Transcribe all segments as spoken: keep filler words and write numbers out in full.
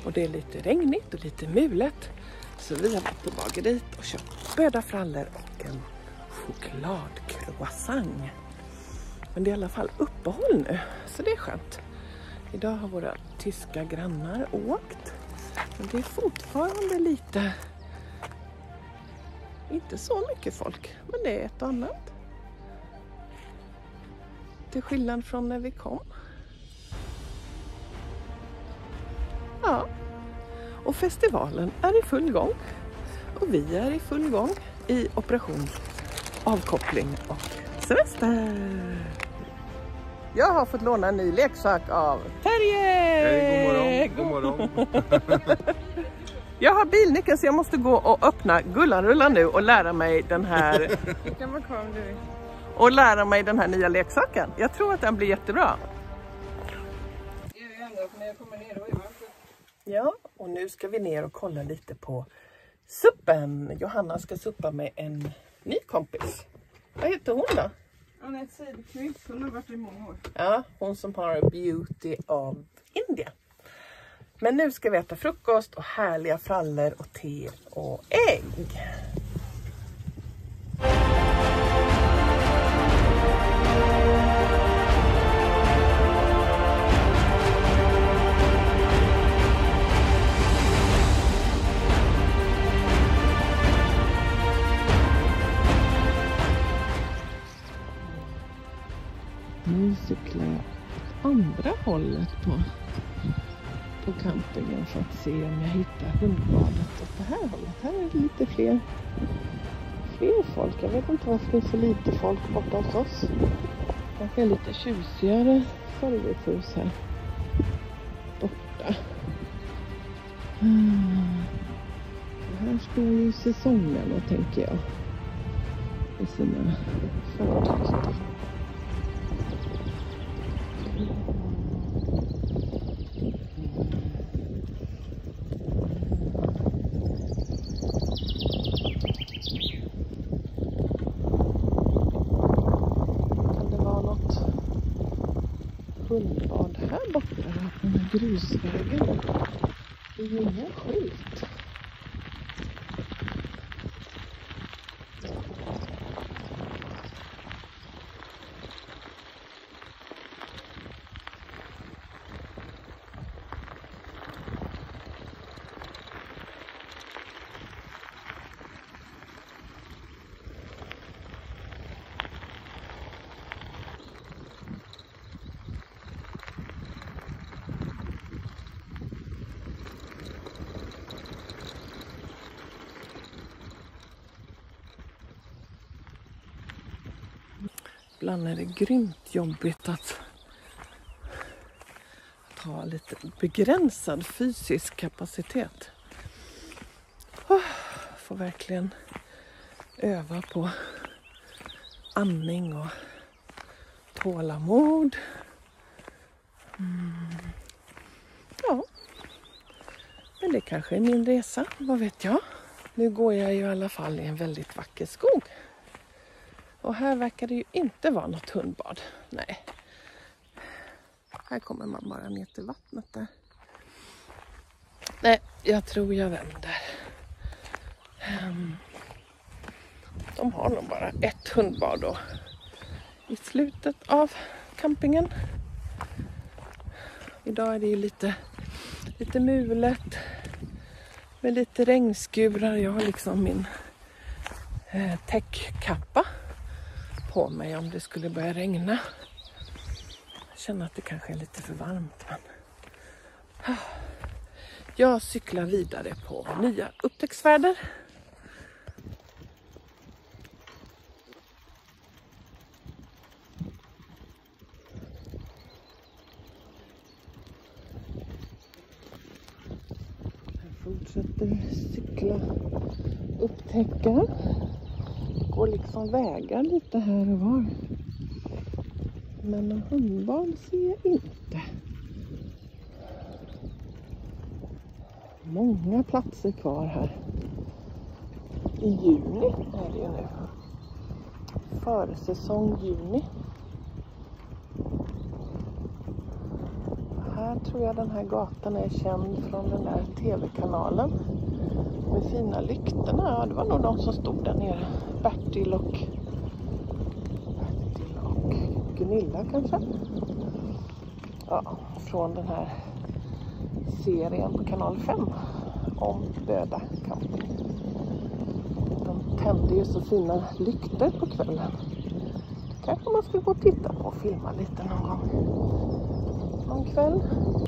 Och det är lite regnigt och lite mulet. Så vi har varit på bageriet och köpt böda frallor och en chokladcroissant. Men det är i alla fall uppehåll nu, så det är skönt. Idag har våra tyska grannar åkt. Men det är fortfarande lite, inte så mycket folk, men det är ett annat. Till skillnad från när vi kom. Ja, och festivalen är i full gång. Och vi är i full gång i operation avkoppling och semester. Jag har fått låna en ny leksak av Terje! Hej, god morgon, god morgon. Jag har bilnyckeln så jag måste gå och öppna Gullanrullan nu och lära mig den här kan vara kvar om du vill. och lära mig den här nya leksaken. Jag tror att den blir jättebra. Ja, och nu ska vi ner och kolla lite på suppen. Johanna ska suppa med en ny kompis. Vad heter hon då? Annette Cederqvist, hon har varit i många år. Ja, hon som har Beauty of India. Men nu ska vi äta frukost och härliga frallor och te och ägg. Nu cyklar jag åt andra hållet på, på campingen för att se om jag hittar hundbadet åt det här hållet. Här är det lite fler, fler folk. Jag vet inte varför det är så lite folk borta hos oss. Kanske är lite tjusigare servicehus här borta. Så här står ju säsongerna, tänker jag, i sina fördikter. Hundbad här borta på den här grusvägen. Det är ju ingen skylt. Ibland är det grymt jobbigt att, att ha lite begränsad fysisk kapacitet. Oh, får verkligen öva på andning och tålamod. Mm. Ja, men det kanske är min resa, vad vet jag. Nu går jag ju i alla fall i en väldigt vacker skog. Och här verkar det ju inte vara något hundbad. Nej. Här kommer man bara ner till vattnet där. Nej, jag tror jag vänder. Um, de har nog bara ett hundbad då. I slutet av campingen. Idag är det ju lite, lite mulet. Med lite regnskurar. Jag har liksom min eh, täckkappa på mig om det skulle börja regna. Jag känner att det kanske är lite för varmt. Men... Jag cyklar vidare på nya upptäcktsfärder. Jag fortsätter cykla, upptäcka. Går liksom vägar lite här och var. Men en hundbad ser jag inte. Många platser kvar här. I juni är det ju nu. Försäsong juni. Här här tror jag den här gatan är känd från den där tv-kanalen. Med fina lyktorna. Ja, det var nog de som stod där nere. Bertil och, Bertil och Gunilla kanske. Ja, från den här serien på kanal fem om Böda camping. De tände ju så fina lyktor på kvällen. Det kanske man skulle gå och titta på och filma lite någon gång. Någon kväll.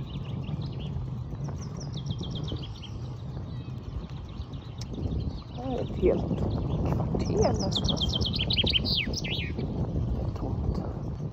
Det här är ett helt kvarter nästan. Det är tomt.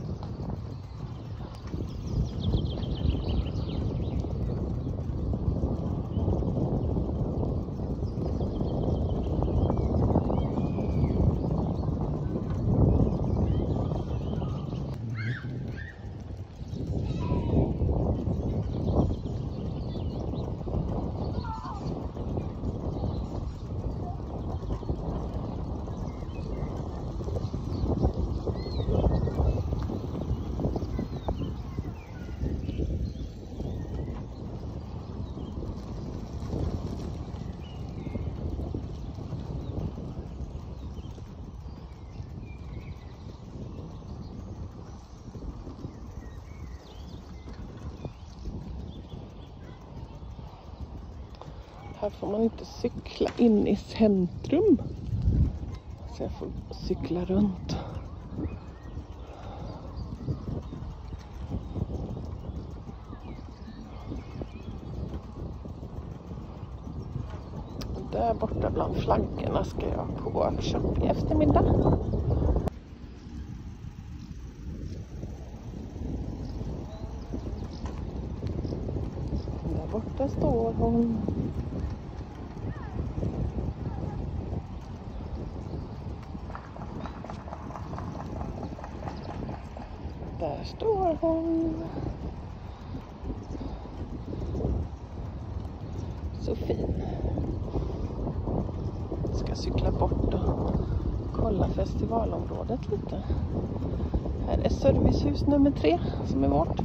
Här får man inte cykla in i centrum. Så jag får cykla runt. Där borta bland flaggorna ska jag på workshop i eftermiddag. Där borta står hon. Där står hon. Så fin. Jag ska cykla bort och kolla festivalområdet lite. Här är servicehus nummer tre som är vårt.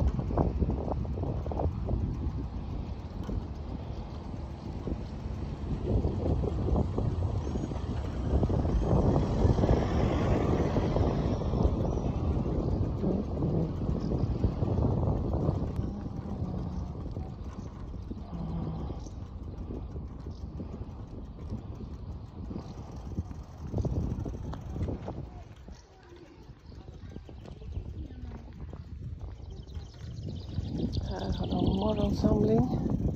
Här har de morgonsamling.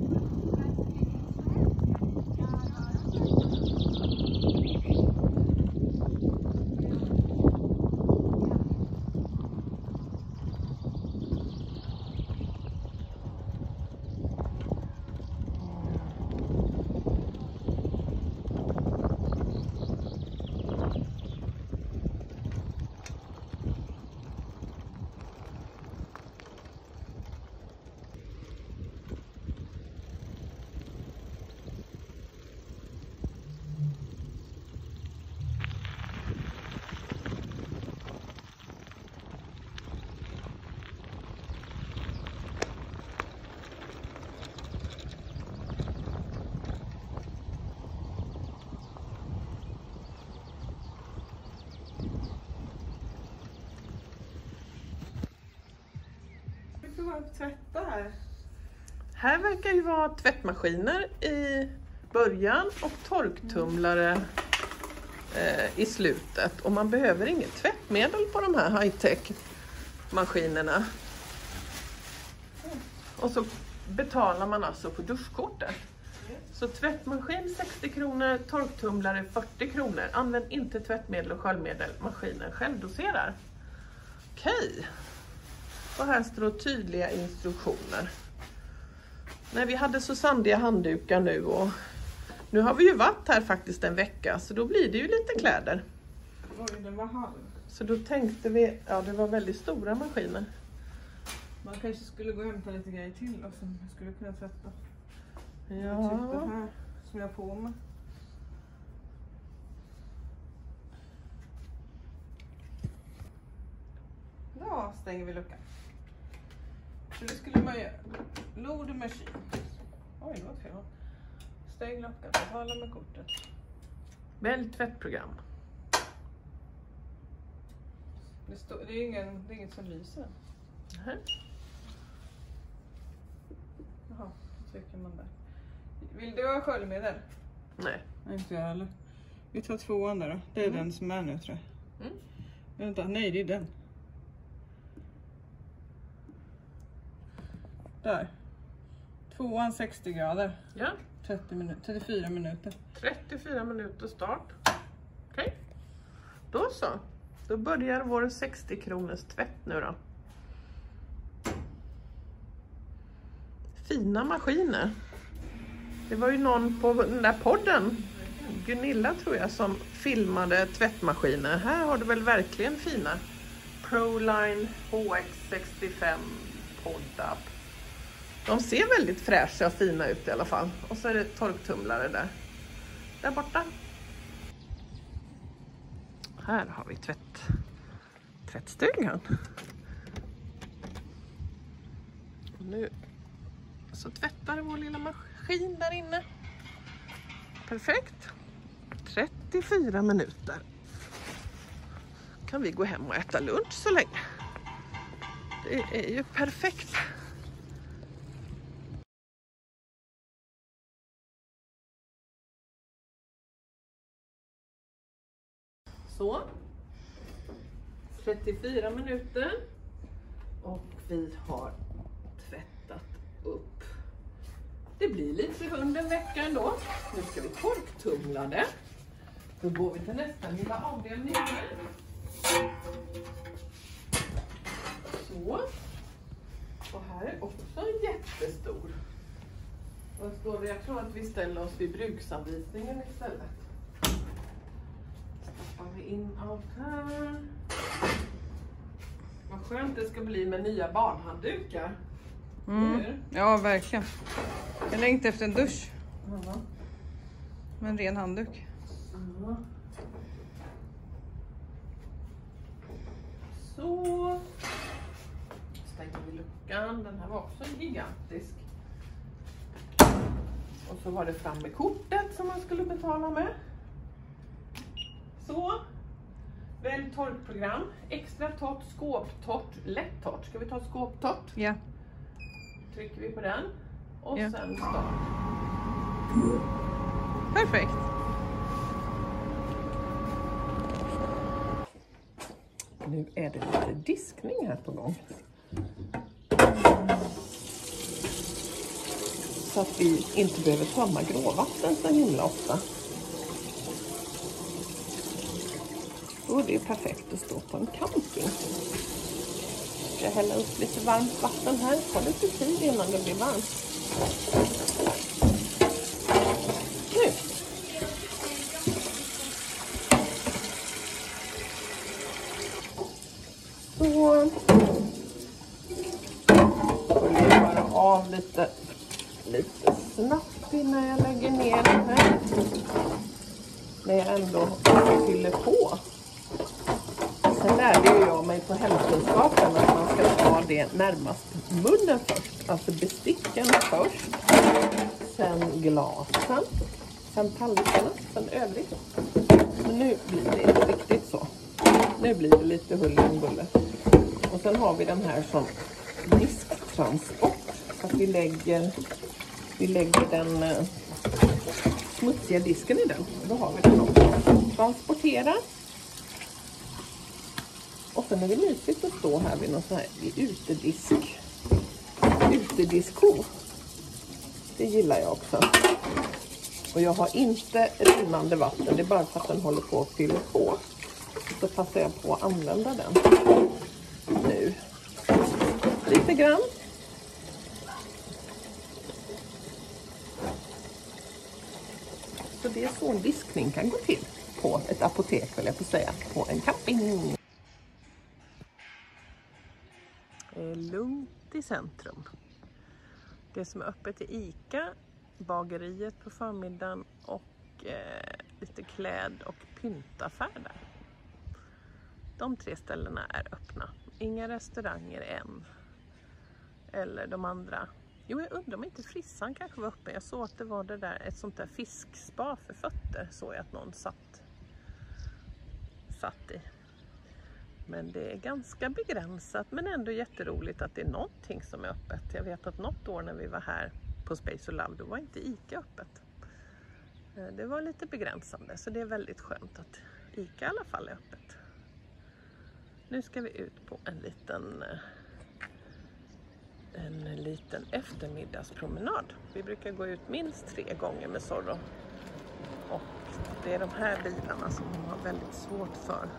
Tvätta här. Här verkar ju vara tvättmaskiner i början och torktumlare eh, i slutet. Och man behöver inget tvättmedel på de här high-tech maskinerna. Och så betalar man alltså på duschkortet. Så tvättmaskin sextio kronor, torktumlare fyrtio kronor. Använd inte tvättmedel och sköljmedel. Maskinen självdoserar. Okej. Och här står det tydliga instruktioner. Nej, vi hade så sandiga handdukar nu och nu har vi ju varit här faktiskt en vecka så då blir det ju lite kläder. Oj, den var halv. Så då tänkte vi, ja det var väldigt stora maskiner. Man kanske skulle gå och hämta lite grejer till och som jag skulle kunna tvätta. Ja. Typ det här som jag har på mig. Då stänger vi luckan. Så det skulle man göra. Load machine. Oj, det var fel. Stäng luckan, betala med kortet. Välj tvättprogram. Det, står, det, är ingen, det är inget som lyser. Nej. Jaha, då trycker man där. Vill du ha sköljmedel? Nej. Nej, inte jag heller. Vi tar tvåan där då. Det är mm. den som är nu, tror jag. Mm. Vänta, nej, det är den. Där. Tvåan sextio grader. Ja. trettio minuter, trettiofyra minuter. trettiofyra minuter start. Okej. Okay. Då så. Då börjar vår sextio kronors tvätt nu då. Fina maskiner. Det var ju någon på den där podden, Gunilla tror jag, som filmade tvättmaskiner. Här har du väl verkligen fina. Proline H X sextiofem podd-up. De ser väldigt fräscha och fina ut i alla fall. Och så är det torktumlare där. Där borta. Här har vi tvätt, tvättstugan. Och nu så tvättar vår lilla maskin där inne. Perfekt. trettiofyra minuter. Kan vi gå hem och äta lunch så länge. Det är ju perfekt. Så. trettiofyra minuter. Och vi har tvättat upp. Det blir lite under en vecka ändå. Nu ska vi torktumla det. Då går vi till nästa lilla avdelning här. Så. Och här är också en jättestor. Och står det, jag tror att vi ställer oss vid bruksanvisningen istället. Stoppar vi in allt här. Vad skönt det ska bli med nya barnhanddukar. Mm. Ja, verkligen. Jag längtar efter en dusch. Mm. Med en ren handduk. Mm. Så. Stänger vi luckan. Den här var också gigantisk. Och så var det fram med kortet som man skulle betala med. Så. Välj torkprogram. Extra torrt, skåptorrt, lätt-torrt. Ska vi ta skåptorrt? Ja. Trycker vi på den. Och ja. Sen start. Perfekt. Nu är det lite diskning här på gång. Så att vi inte behöver tömma gråvatten så himla ofta. Då är det perfekt att stå på en camping. Ska jag hälla upp lite varmt vatten här. Ta lite tid innan det blir varmt. Nu. Så. Får jag bara av lite, lite snabbt innan jag lägger ner den här. När jag ändå fyller på. Sen lärde ju jag mig på hemkunskapen att man ska ta det närmast munnen först. Alltså besticken först. Sen glasen. Sen tallrikarna. Sen övrigt. Men nu blir det inte riktigt så. Nu blir det lite huller om buller. Och sen har vi den här som disktransport. Så att vi lägger, vi lägger den eh, smutsiga disken i den. Och då har vi den också. Transportera. Och sen är det mysigt att stå här vid någon sån här utedisk. Utediskko. Det gillar jag också. Och jag har inte rinnande vatten. Det är bara för att den håller på att fylla på. Så passar jag på att använda den. Nu. Lite grann. Så det är så en diskning kan gå till. På ett apotek, vill jag få säga. På en camping. Lugnt i centrum. Det som är öppet är Ica, bageriet på förmiddagen och eh, lite kläd- och pyntaffärer. De tre ställena är öppna. Inga restauranger än. Eller de andra. Jo, jag undrar om inte frissan kanske var uppe. Jag såg att det var det där, ett sånt där fiskspa för fötter. Såg jag att någon satt, satt i. Men det är ganska begränsat, men ändå jätteroligt att det är någonting som är öppet. Jag vet att något år när vi var här på Space of Love, då var inte ICA öppet. Det var lite begränsande, så det är väldigt skönt att ICA i alla fall är öppet. Nu ska vi ut på en liten, en liten eftermiddagspromenad. Vi brukar gå ut minst tre gånger med Zorro. Och det är de här bilarna som hon har väldigt svårt för.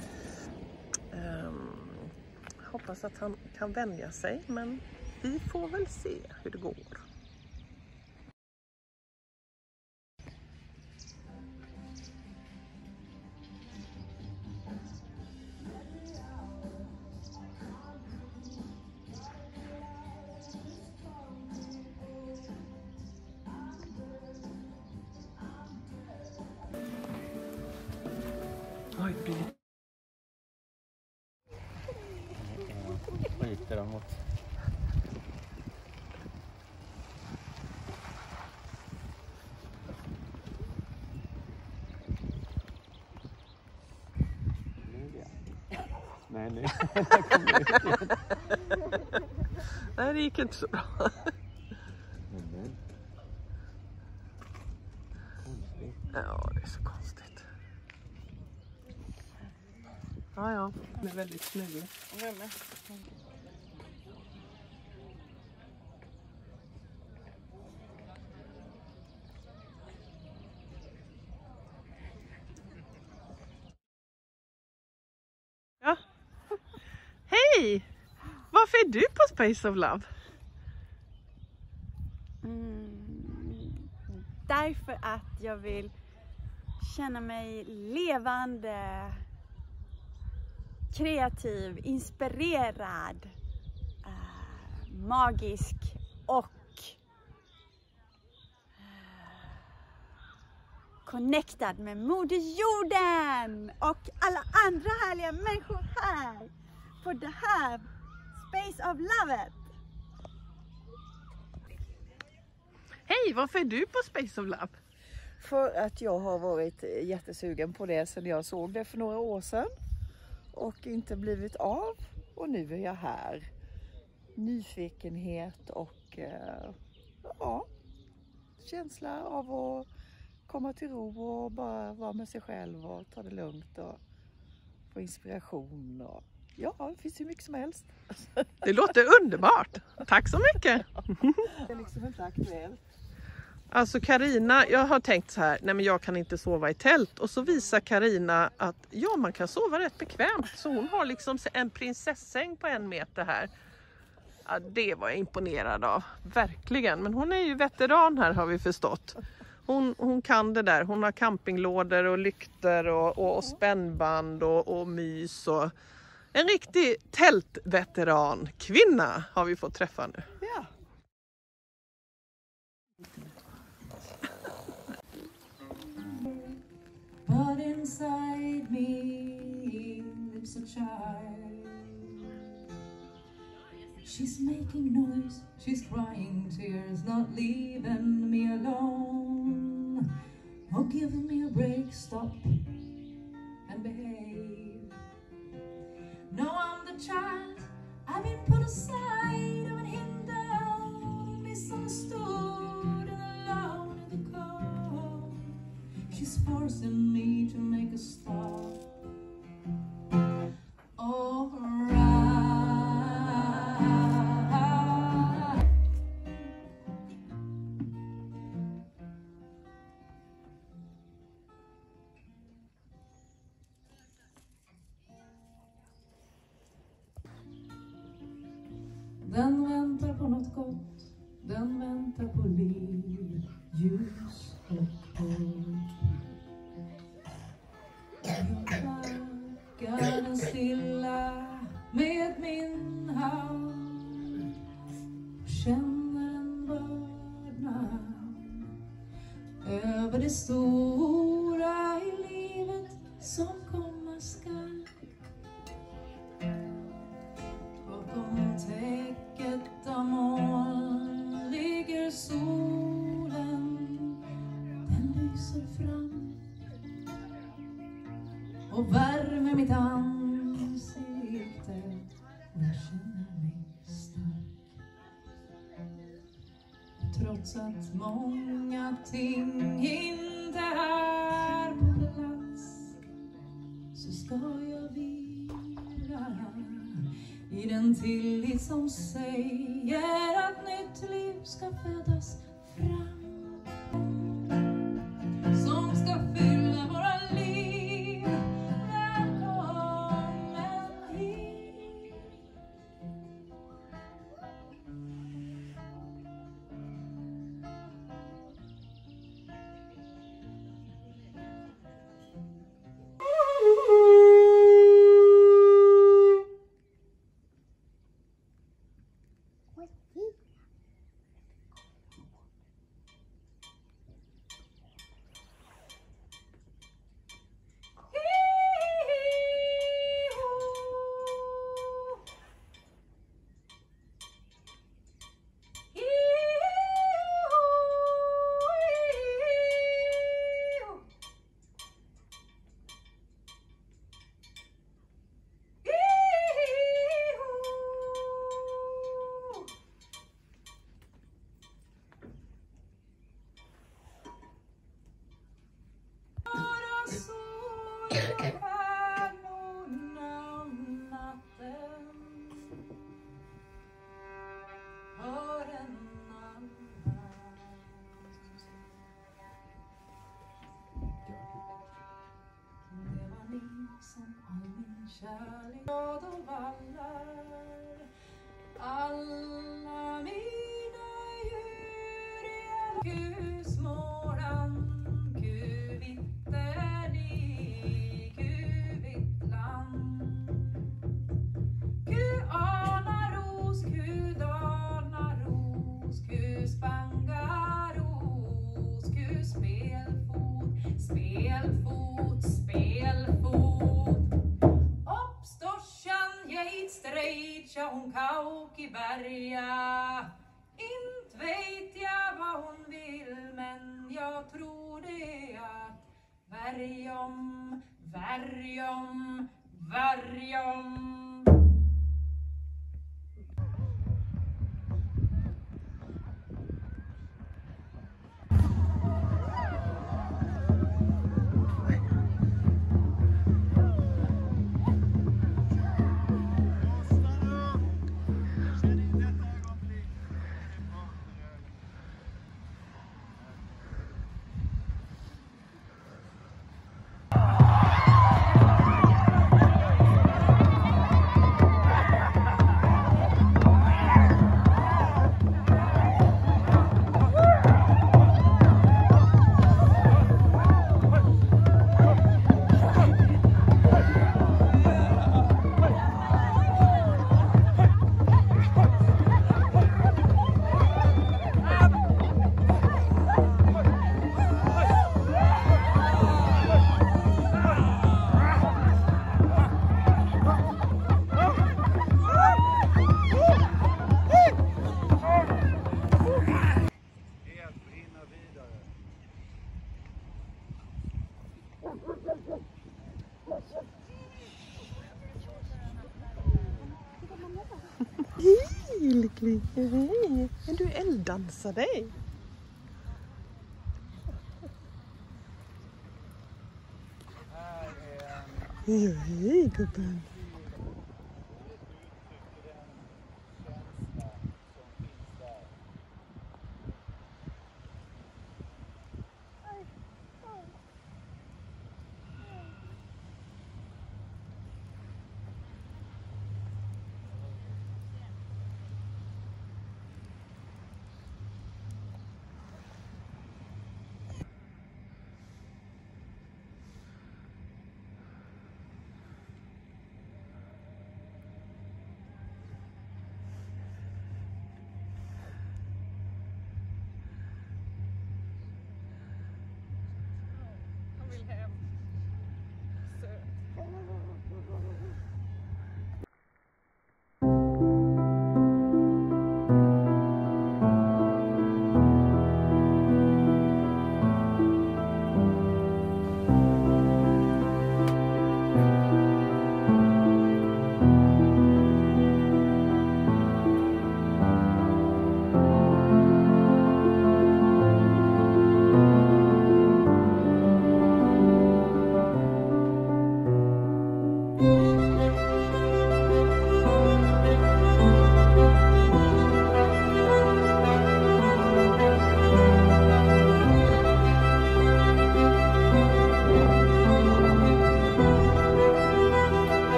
Um, hoppas att han kan vänja sig, men vi får väl se hur det går. Oj, det blir... Skiter de mot. Nej, nej. Nej, det gick inte så bra. Ja, det är så konstigt. Ja, ja. Det är väldigt snygg. Vem är? Ja. Hej! Varför är du på Space of Love? Mm, därför att jag vill känna mig levande, kreativ, inspirerad, äh, magisk och äh, connectad med Moder Jorden och alla andra härliga människor här på det här Space of Love. Hej, varför är du på Space of Love? För att jag har varit jättesugen på det sedan jag såg det för några år sedan. Och inte blivit av. Och nu är jag här. Nyfikenhet och eh, ja, känsla av att komma till ro och bara vara med sig själv och ta det lugnt och få inspiration. Och, ja, det finns ju mycket som helst. Det låter underbart. Tack så mycket. Det är liksom inte aktuellt. Alltså Carina, jag har tänkt så här, nej men jag kan inte sova i tält. Och så visar Carina att ja, man kan sova rätt bekvämt. Så hon har liksom en prinsessäng på en meter här. Ja, det var jag imponerad av, verkligen. Men hon är ju veteran här, har vi förstått. Hon, hon kan det där, hon har campinglådor och lyktor och, och, och spännband och, och mys. Och en riktig tältveteran kvinna har vi fått träffa nu. Ja. But inside me lives a child. She's making noise, she's crying tears, not leaving me alone. Oh, give me a break, stop and behave. No, I'm the child, I've been put aside, I've been hindered, misunderstood, and alone in the cold. She's forcing me to make a stop. All right. Den väntar på något gott, den väntar på liv, ljus och hopp. Jag backar den stilla med min hand, känner en vördnad över det stora i livet som komma skall. Bakom täcket av och värmer mitt ansikte och jag känner mig stark. Trots att många ting inte är på plats så ska jag vila i den tillit som säger att nytt liv ska födas fram. Som ska fylla våra liv. Välkommen hit. Kärlek och vallar alla mina djur i en kusmålan kuvitten i kuvitland kuanaros, kudanaros, kuspangaros, kuspelfot, spelfot, spelfot. Strejtja hon kauk i berga. Inte vet jag vad hon vill, men jag tror det att värjom, värjom, värjom. Hej, hej. Är du elddansare? Hej, gubben.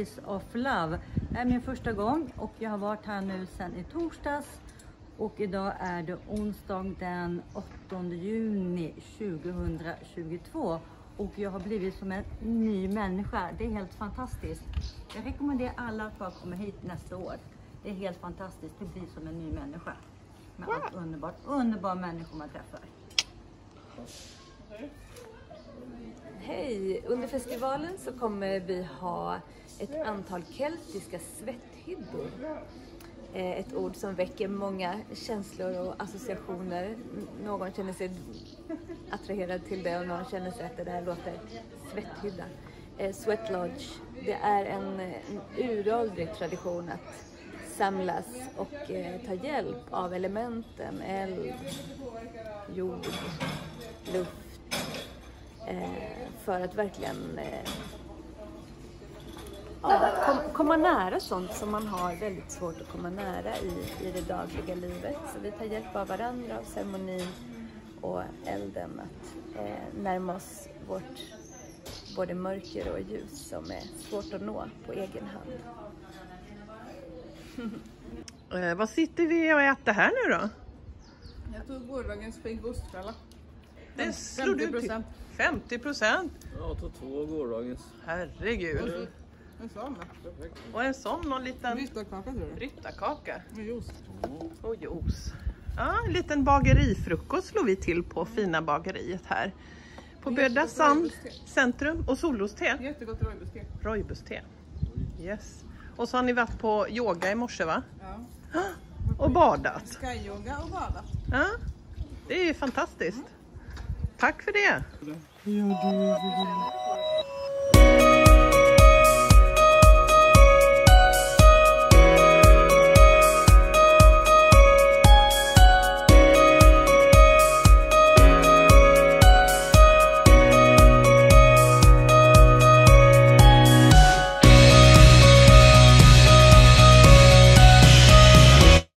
Space of Love. Det är min första gång och jag har varit här nu sedan i torsdags. Och idag är det onsdag den åttonde juni tjugohundratjugotvå. Och jag har blivit som en ny människa. Det är helt fantastiskt. Jag rekommenderar alla att bara komma hit nästa år. Det är helt fantastiskt. Det blir som en ny människa. Med allt underbart. Underbara människor man träffar. Hej! Under festivalen så kommer vi ha ett antal keltiska svetthyddor. Ett ord som väcker många känslor och associationer. Någon känner sig attraherad till det och någon känner sig att det där låter svetthydda. Sweat Lodge, det är en, en uråldrig tradition att samlas och eh, ta hjälp av elementen, eld, jord, luft. Eh, för att verkligen eh, ja, kom, komma nära sånt som man har väldigt svårt att komma nära i, i det dagliga livet. Så vi tar hjälp av varandra, av ceremonin och elden att eh, närma oss vårt både mörker och ljus som är svårt att nå på egen hand. eh, vad sitter vi och äter här nu då? Jag tog gårdagens fingostfälla. Det slår du till femtio procent. Jag tog två gårdagens. Herregud. En sån. Och en sån och en liten Ryttarkaka tror du? ryttarkaka. Med juice. Och juice. Ja, en liten bagerifrukost slår vi till på fina bageriet här. På Böda Sand centrum och soloste. Jättegott rooibos-te. Rooibos-te. Yes. Och så har ni varit på yoga i morse va? Ja. Och badat. Sky-yoga och badat. Ja, det är ju fantastiskt. Tack för det. Ja, du.